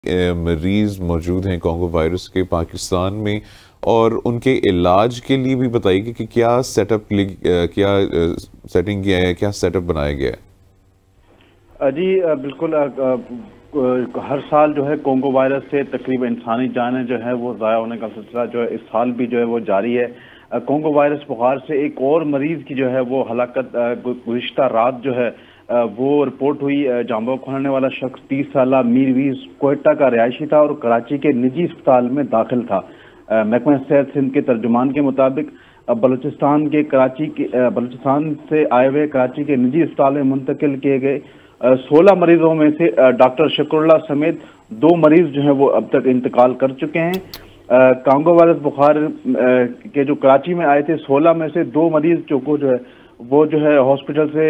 مریض موجود ہیں کانگو وائرس کے پاکستان میں، اور ان کے علاج کے لیے بھی بتائیے کہ کیا سیٹنگ کیا ہے، کیا سیٹ اپ بنایا گیا ہے؟ جی بالکل، ہر سال جو ہے کانگو وائرس سے تقریباً انسانی جانیں جو ہے وہ ضائع ہونے کا سلسلہ جو ہے اس سال بھی جو ہے وہ جاری ہے۔ کانگو وائرس بخار سے ایک اور مریض کی جو ہے وہ ہلاکت گزشتہ رات جو ہے وہ رپورٹ ہوئی۔ جامبو کھولنے والا شخص 30 سالہ میرویز کوئٹہ کا رہائشی تھا اور کراچی کے نجی اسپتال میں داخل تھا۔ محکمہ صحت سندھ کے ترجمان کے مطابق بلوچستان سے آئے ہوئے کراچی کے نجی اسپتال میں منتقل کیے گئے 16 مریضوں میں سے ڈاکٹر شکر اللہ سمیت 2 مریض جو ہیں وہ اب تک انتقال کر چکے ہیں۔ کانگو وائرس بخار کے جو کراچی میں آئے تھے 16 میں سے 2 مریض جو ہے ہاسپٹل سے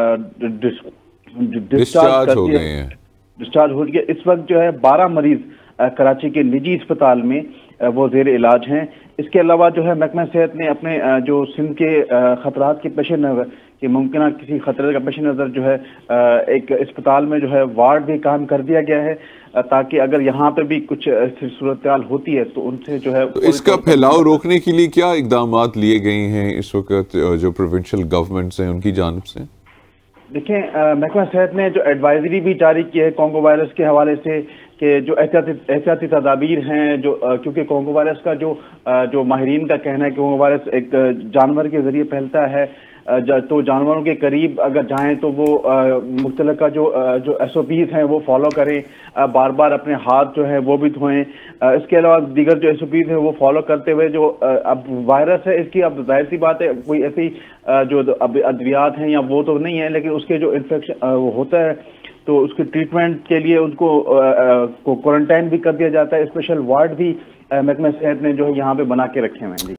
ڈسچارج ہو گئے ہیں۔ ڈسچارج ہو گیا۔ اس وقت جو ہے 12 مریض کراچی کے نجی اسپتال میں وہ زیر علاج ہیں۔ اس کے علاوہ جو ہے محکمہ صحت نے اپنے جو سندھ کے خطرات کے پیش نظر کہ ممکنہ کسی خطرے کا پیش نظر جو ہے ایک اسپتال میں جو ہے وارڈ بھی قائم کر دیا گیا ہے، تاکہ اگر یہاں پہ بھی کچھ صورتحال ہوتی ہے تو ان سے جو ہے اس کا پھیلاؤ روکنے کے لیے کیا اقدامات لیے گئے ہیں اس وقت جو پروونشل گورنمنٹس ہیں ان کی جانب سے؟ دیکھیں، محکمہ صحت نے جو ایڈوائزری بھی جاری کی ہے کانگو وائرس کے حوالے سے کہ جو احتیاطی تدابیر ہیں، جو کیونکہ کانگو وائرس کا جو ماہرین کا کہنا ہے کہ کانگو وائرس ایک جانور کے ذریعے پھیلتا ہے، تو جانوروں کے قریب اگر جائیں تو وہ متعلقہ جو SOPs ہیں وہ فالو کریں، بار بار اپنے ہاتھ جو ہے وہ بھی دھوئیں۔ اس کے علاوہ دیگر جو SOPs ہیں وہ فالو کرتے ہوئے جو اب وائرس ہے اس کی اب ظاہر سی بات ہے کوئی ایسی جو اب ادویات ہیں یا وہ تو نہیں ہے، لیکن اس کے جو انفیکشن ہوتا ہے تو اس کے ٹریٹمنٹ کے لیے ان کو کوارنٹائن بھی کر دیا جاتا ہے۔ اسپیشل وارڈ بھی محکمہ صحت نے جو ہے یہاں پہ بنا کے رکھے ہوئے ہیں۔